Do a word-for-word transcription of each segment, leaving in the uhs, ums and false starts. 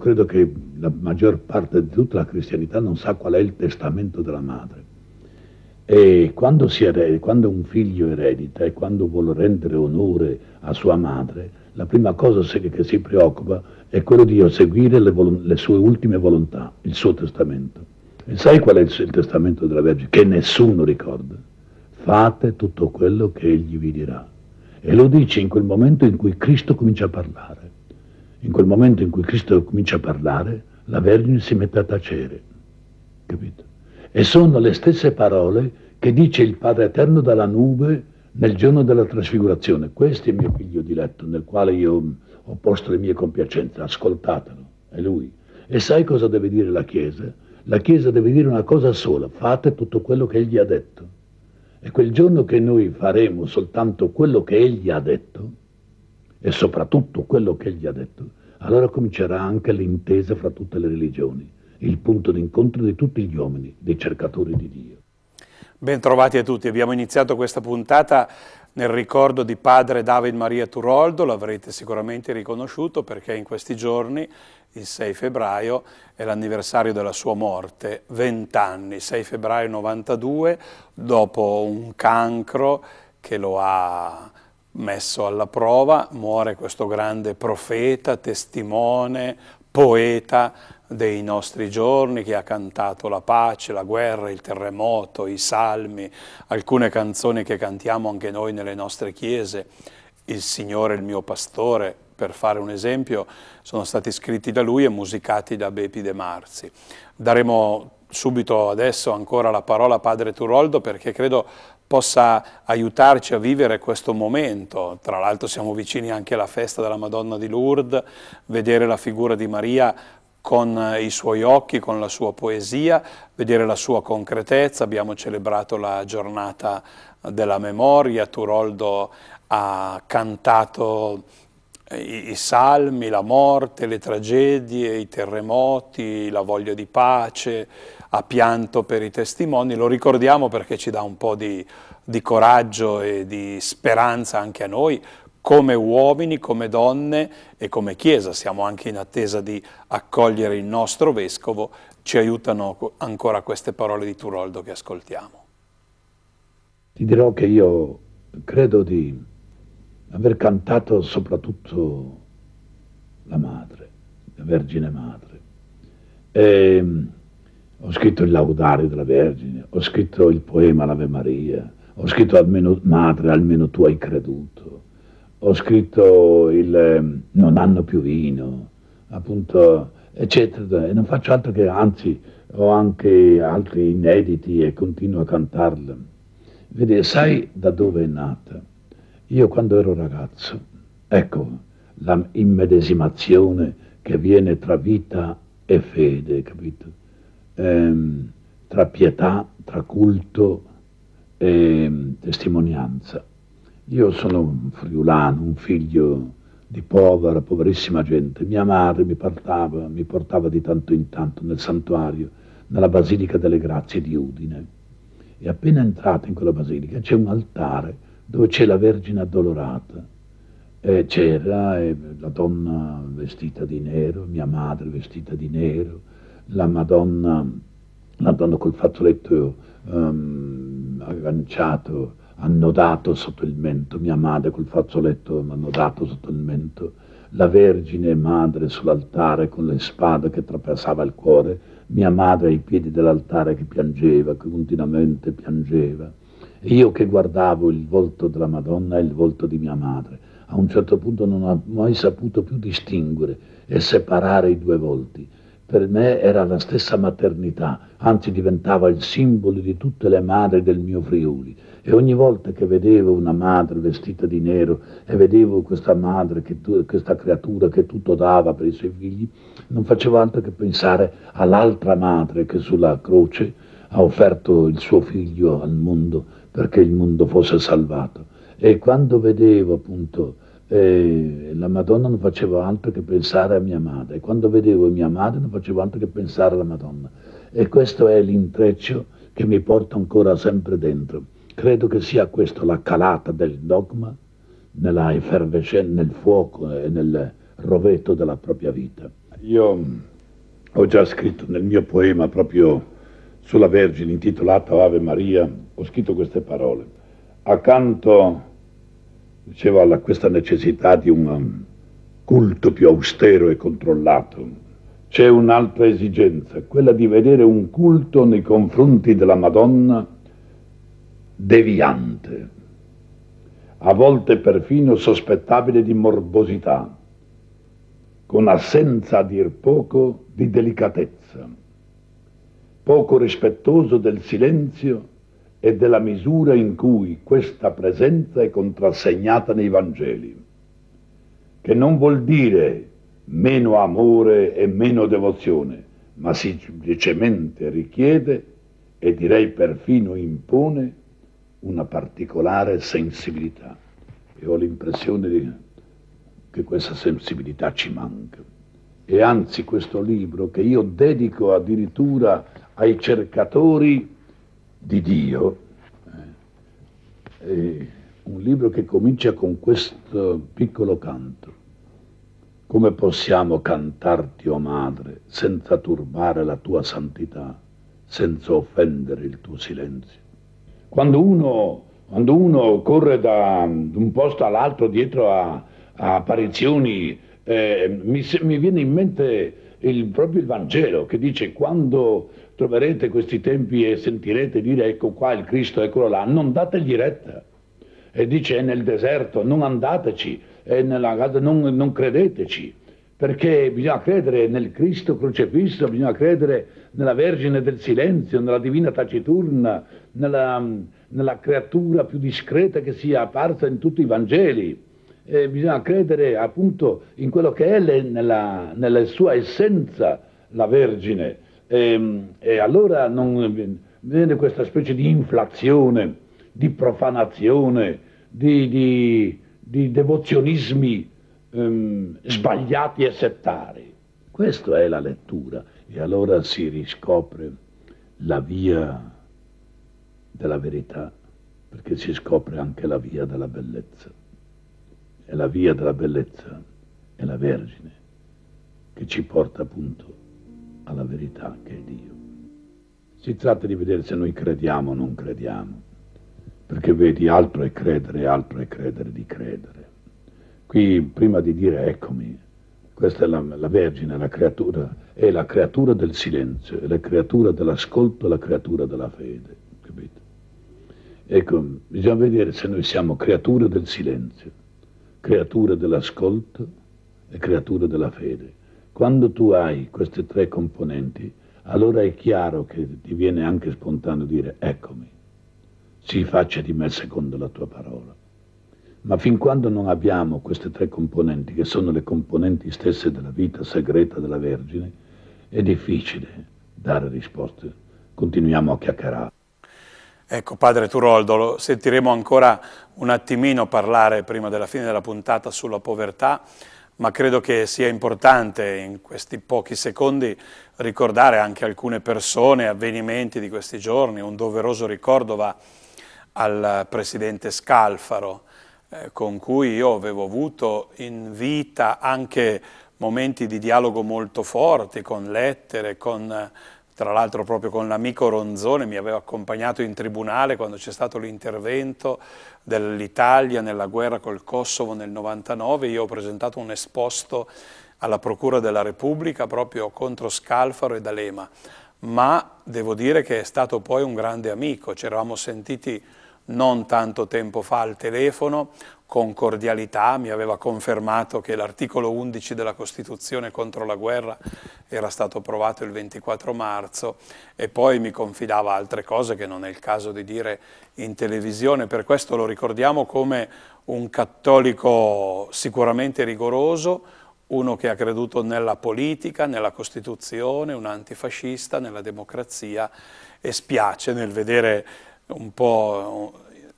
credo che la maggior parte di tutta la cristianità non sa qual è il testamento della madre. E quando, si ered- quando un figlio eredita e quando vuole rendere onore a sua madre, la prima cosa se- che si preoccupa è quello di eseguire le, volo- le sue ultime volontà, il suo testamento. E sai qual è il, il testamento della Vergine? Che nessuno ricorda. Fate tutto quello che egli vi dirà. E lo dice in quel momento in cui Cristo comincia a parlare. In quel momento in cui Cristo comincia a parlare, la Vergine si mette a tacere. Capito? E sono le stesse parole che dice il Padre Eterno dalla nube nel giorno della trasfigurazione. Questo è il mio figlio diletto, nel quale io ho posto le mie compiacenze. Ascoltatelo, è lui. E sai cosa deve dire la Chiesa? La Chiesa deve dire una cosa sola: fate tutto quello che egli ha detto. E quel giorno che noi faremo soltanto quello che egli ha detto, e soprattutto quello che egli ha detto, allora comincerà anche l'intesa fra tutte le religioni, il punto d'incontro di tutti gli uomini, dei cercatori di Dio. Bentrovati a tutti, abbiamo iniziato questa puntata nel ricordo di padre David Maria Turoldo, l'avrete sicuramente riconosciuto perché in questi giorni, il sei febbraio, è l'anniversario della sua morte, vent'anni, sei febbraio novantadue, dopo un cancro che lo ha messo alla prova, muore questo grande profeta, testimone, poeta dei nostri giorni, che ha cantato la pace, la guerra, il terremoto, i salmi, alcune canzoni che cantiamo anche noi nelle nostre chiese, Il Signore è il mio pastore, per fare un esempio, sono stati scritti da lui e musicati da Bepi De Marzi. Daremo subito adesso ancora la parola a padre Turoldo perché credo possa aiutarci a vivere questo momento. Tra l'altro siamo vicini anche alla festa della Madonna di Lourdes, vedere la figura di Maria con i suoi occhi, con la sua poesia, vedere la sua concretezza. Abbiamo celebrato la giornata della memoria, Turoldo ha cantato i, i salmi, la morte, le tragedie, i terremoti, la voglia di pace, ha pianto per i testimoni, lo ricordiamo perché ci dà un po' di, di coraggio e di speranza anche a noi, come uomini, come donne e come Chiesa. Siamo anche in attesa di accogliere il nostro Vescovo, ci aiutano ancora queste parole di Turoldo che ascoltiamo. Ti dirò che io credo di aver cantato soprattutto la Madre, la Vergine Madre. E ho scritto il Laudario della Vergine, ho scritto il poema l'Ave Maria, ho scritto almeno Madre, almeno tu hai creduto, ho scritto il Non hanno più vino, appunto, eccetera, e non faccio altro che, anzi, ho anche altri inediti e continuo a cantarli. Vedi, sai da dove è nata? Io quando ero ragazzo, ecco, la immedesimazione che viene tra vita e fede, capito? Ehm, tra pietà, tra culto e testimonianza. Io sono un friulano, un figlio di povera, poverissima gente. Mia madre mi portava, mi portava di tanto in tanto nel santuario, nella Basilica delle Grazie di Udine. E appena entrata in quella basilica c'è un altare dove c'è la Vergine addolorata. E c'era eh, la donna vestita di nero, mia madre vestita di nero, la Madonna, la donna col fazzoletto um, agganciato, annodato sotto il mento, mia madre col fazzoletto annodato sotto il mento, la Vergine Madre sull'altare con le spade che trapassava il cuore, mia madre ai piedi dell'altare che piangeva, che continuamente piangeva. E io che guardavo il volto della Madonna e il volto di mia madre, a un certo punto non ho mai saputo più distinguere e separare i due volti. Per me era la stessa maternità, anzi diventava il simbolo di tutte le madri del mio Friuli. E ogni volta che vedevo una madre vestita di nero e vedevo questa madre, che tu, questa creatura che tutto dava per i suoi figli, non facevo altro che pensare all'altra madre che sulla croce ha offerto il suo figlio al mondo perché il mondo fosse salvato. E quando vedevo appunto eh, la Madonna non facevo altro che pensare a mia madre, e quando vedevo mia madre non facevo altro che pensare alla Madonna. E questo è l'intreccio che mi porta ancora sempre dentro. Credo che sia questo la calata del dogma nella effervescenza, nel fuoco e nel rovetto della propria vita. Io ho già scritto nel mio poema proprio sulla Vergine, intitolato Ave Maria, ho scritto queste parole. Accanto, dicevo, a questa necessità di un culto più austero e controllato, c'è un'altra esigenza, quella di vedere un culto nei confronti della Madonna deviante, a volte perfino sospettabile di morbosità, con assenza a dir poco di delicatezza, poco rispettoso del silenzio e della misura in cui questa presenza è contrassegnata nei Vangeli, che non vuol dire meno amore e meno devozione, ma semplicemente richiede e direi perfino impone una particolare sensibilità. E ho l'impressione che questa sensibilità ci manca. E anzi questo libro, che io dedico addirittura ai cercatori di Dio, eh, è un libro che comincia con questo piccolo canto. Come possiamo cantarti, o Madre, senza turbare la tua santità, senza offendere il tuo silenzio? Quando uno, quando uno corre da un posto all'altro dietro a, a apparizioni, eh, mi, mi viene in mente il, proprio il Vangelo, che dice: quando troverete questi tempi e sentirete dire ecco qua il Cristo, eccolo là, non dategli retta. E dice: è nel deserto, non andateci, è nella casa, non, non credeteci, perché bisogna credere nel Cristo crocifisso, bisogna credere nella Vergine del Silenzio, nella Divina Taciturna, nella, nella creatura più discreta che sia apparsa in tutti i Vangeli. E bisogna credere appunto in quello che è le, nella, nella sua essenza la Vergine. E, e allora non viene questa specie di inflazione, di profanazione, di, di, di devozionismi um, sbagliati e settari. Questa è la lettura, e allora si riscopre la via della verità, perché si scopre anche la via della bellezza. E la via della bellezza è la Vergine, che ci porta appunto alla verità che è Dio. Si tratta di vedere se noi crediamo o non crediamo, perché vedi, altro è credere, altro è credere di credere. Qui, prima di dire eccomi, questa è la, la Vergine, la creatura, è la creatura del silenzio, è la creatura dell'ascolto, la creatura della fede, capite? Ecco, bisogna vedere se noi siamo creature del silenzio, creature dell'ascolto e creature della fede. Quando tu hai queste tre componenti, allora è chiaro che ti viene anche spontaneo dire eccomi, sii faccia di me secondo la tua parola. Ma fin quando non abbiamo queste tre componenti, che sono le componenti stesse della vita segreta della Vergine, è difficile dare risposte. Continuiamo a chiacchierare. Ecco, padre Turoldo, lo sentiremo ancora un attimino parlare prima della fine della puntata sulla povertà, ma credo che sia importante in questi pochi secondi ricordare anche alcune persone, avvenimenti di questi giorni. Un doveroso ricordo va al presidente Scalfaro, eh, con cui io avevo avuto in vita anche momenti di dialogo molto forti, con lettere, con, tra l'altro proprio con l'amico Ronzone, mi aveva accompagnato in tribunale quando c'è stato l'intervento dell'Italia nella guerra col Kosovo nel novantanove. Io ho presentato un esposto alla Procura della Repubblica proprio contro Scalfaro e D'Alema, ma devo dire che è stato poi un grande amico. Ci eravamo sentiti non tanto tempo fa al telefono, con cordialità, mi aveva confermato che l'articolo undici della Costituzione contro la guerra era stato approvato il ventiquattro marzo, e poi mi confidava altre cose che non è il caso di dire in televisione. Per questo lo ricordiamo come un cattolico sicuramente rigoroso, uno che ha creduto nella politica, nella Costituzione, un antifascista, nella democrazia, e spiace nel vedere un po'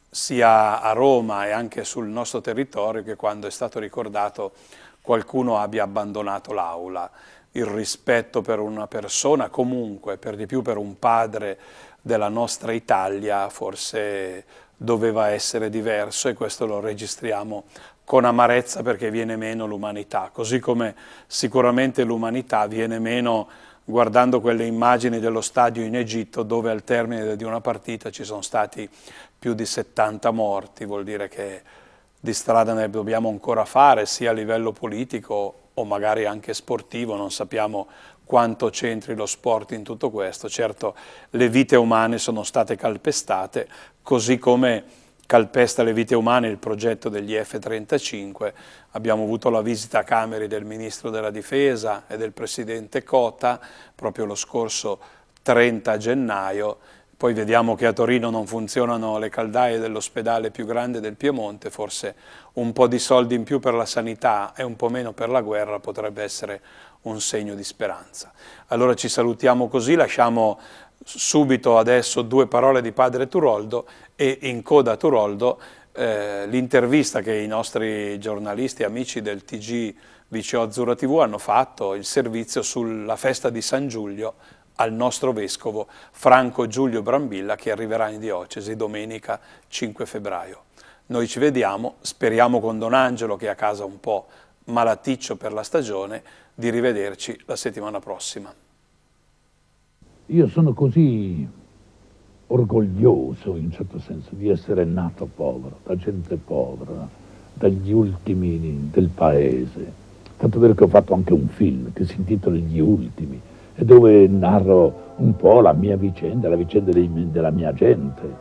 sia a Roma e anche sul nostro territorio che quando è stato ricordato qualcuno abbia abbandonato l'aula. Il rispetto per una persona, comunque per di più per un padre della nostra Italia, forse doveva essere diverso, e questo lo registriamo con amarezza perché viene meno l'umanità, così come sicuramente l'umanità viene meno guardando quelle immagini dello stadio in Egitto dove al termine di una partita ci sono stati più di settanta morti, vuol dire che di strada ne dobbiamo ancora fare sia a livello politico o magari anche sportivo, non sappiamo quanto c'entri lo sport in tutto questo. Certo, le vite umane sono state calpestate, così come calpesta le vite umane il progetto degli F trentacinque. Abbiamo avuto la visita a Cameri del Ministro della Difesa e del Presidente Cota proprio lo scorso trenta gennaio. Poi vediamo che a Torino non funzionano le caldaie dell'ospedale più grande del Piemonte, forse un po' di soldi in più per la sanità e un po' meno per la guerra potrebbe essere un segno di speranza. Allora ci salutiamo così, lasciamo subito adesso due parole di padre Turoldo e in coda a Turoldo eh, l'intervista che i nostri giornalisti amici del T G V C O Azzurra tivù hanno fatto, il servizio sulla festa di San Giulio al nostro vescovo Franco Giulio Brambilla che arriverà in diocesi domenica cinque febbraio. Noi ci vediamo, speriamo con Don Angelo che è a casa un po' malaticcio per la stagione, di rivederci la settimana prossima. Io sono così orgoglioso in un certo senso di essere nato povero, da gente povera, dagli ultimi del paese, tanto vero che ho fatto anche un film che si intitola Gli Ultimi e dove narro un po' la mia vicenda, la vicenda dei, della mia gente.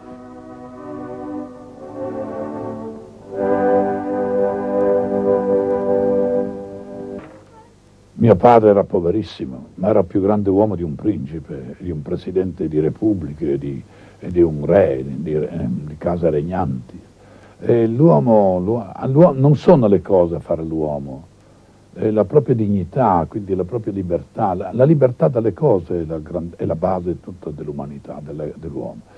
Mio padre era poverissimo, ma era il più grande uomo di un principe, di un presidente di repubbliche, di, di un re, di, eh, di case regnanti. L'uomo, non sono le cose a fare l'uomo, è la propria dignità, quindi la propria libertà. La, la libertà dalle cose è la, è la base tutta dell'umanità, dell'uomo.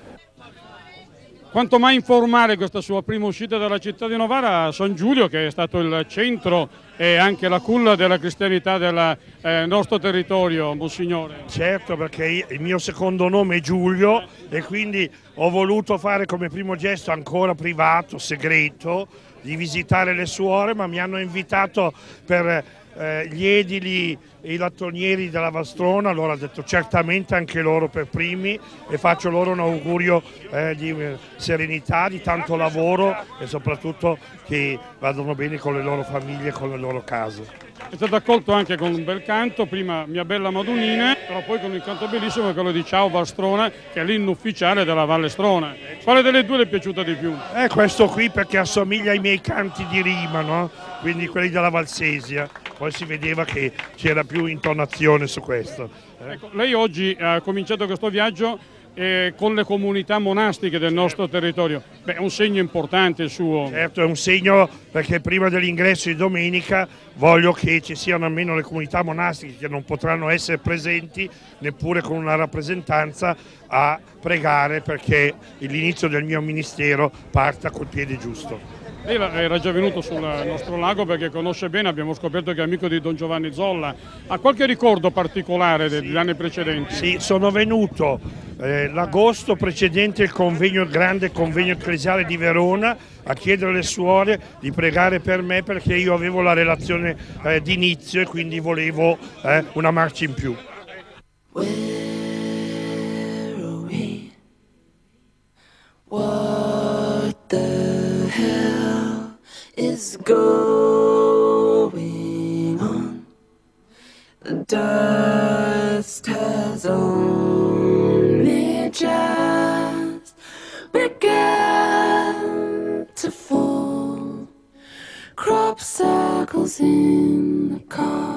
Quanto mai informare questa sua prima uscita dalla città di Novara a San Giulio, che è stato il centro e anche la culla della cristianità del eh, nostro territorio, Monsignore? Certo, perché il mio secondo nome è Giulio e quindi ho voluto fare come primo gesto ancora privato, segreto, di visitare le suore, ma mi hanno invitato per eh, gli edili e i lattonieri della Valstrona, allora ho detto certamente anche loro per primi e faccio loro un augurio eh, di serenità, di tanto lavoro e soprattutto che vadano bene con le loro famiglie, con le loro case. È stato accolto anche con un bel canto, prima Mia Bella Madonnina, però poi con il canto bellissimo, quello di Ciao Valstrona, che è l'inno ufficiale della Valle Strona. Quale delle due le è piaciuta di più? Eh, questo qui perché assomiglia ai miei canti di rima, no? Quindi quelli della Valsesia. Poi si vedeva che c'era più intonazione su questo. Eh. Ecco, lei oggi ha cominciato questo viaggio eh, con le comunità monastiche del nostro territorio. Beh, è un segno importante il suo. Certo, è un segno perché prima dell'ingresso di domenica voglio che ci siano almeno le comunità monastiche che non potranno essere presenti neppure con una rappresentanza a pregare perché l'inizio del mio ministero parta col piede giusto. Lei era già venuto sul nostro lago perché conosce bene, abbiamo scoperto che è amico di Don Giovanni Zolla. Ha qualche ricordo particolare degli sì. anni precedenti? Sì, sono venuto eh, l'agosto precedente il convegno, il grande convegno ecclesiale di Verona a chiedere alle suore di pregare per me perché io avevo la relazione eh, d'inizio e quindi volevo eh, una marcia in più. Where are we? What the hell is going on? The dust has only just begun to fall. Crop circles in the car.